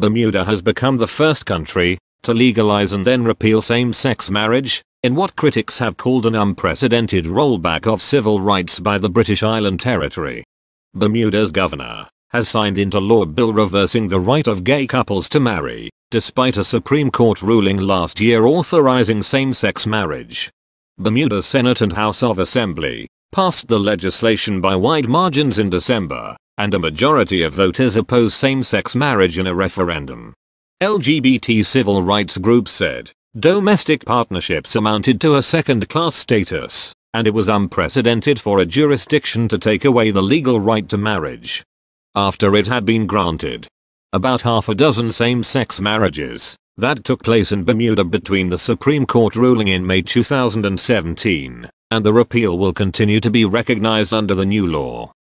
Bermuda has become the first country to legalize and then repeal same-sex marriage, in what critics have called an unprecedented rollback of civil rights by the British Island Territory. Bermuda's governor has signed into law a bill reversing the right of gay couples to marry, despite a Supreme Court ruling last year authorizing same-sex marriage. Bermuda's Senate and House of Assembly passed the legislation by wide margins in December, and a majority of voters opposed same-sex marriage in a referendum. LGBT civil rights groups said domestic partnerships amounted to a second-class status, and it was unprecedented for a jurisdiction to take away the legal right to marriage after it had been granted. About half a dozen same-sex marriages that took place in Bermuda between the Supreme Court ruling in May 2017 and the repeal will continue to be recognized under the new law.